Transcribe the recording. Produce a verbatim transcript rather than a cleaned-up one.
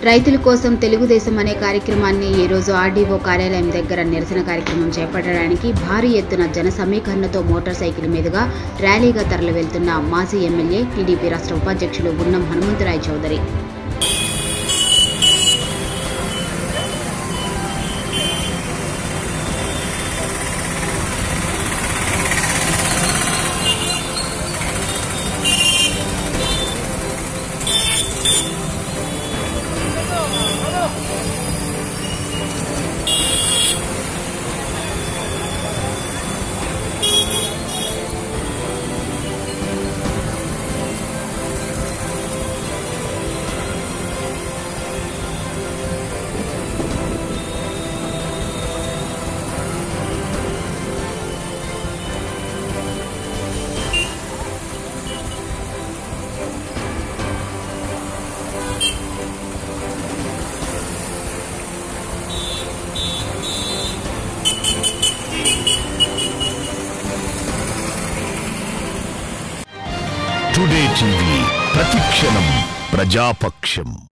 రైతుల కోసం తెలుగుదేశం అనే కార్యక్రమాన్ని ఈ రోజు ఆర్డీఓ కార్యాలయం దగ్గర నిరసన కార్యక్రమం చేపట్టడానికి భారీ ఎత్తున జన సమీకరణతో మోటార్ సైకిల్ మీదుగా ర్యాలీగా తరలి వెళ్తున్న మాజీ ఎమ్మెల్యే టీడీపీ రాష్ట్ర ఉపాధ్యక్షులు గున్నం హనుమంతరాయ్ చౌదరి. టుడే టీవీ ప్రతిక్షణం ప్రజాపక్షం.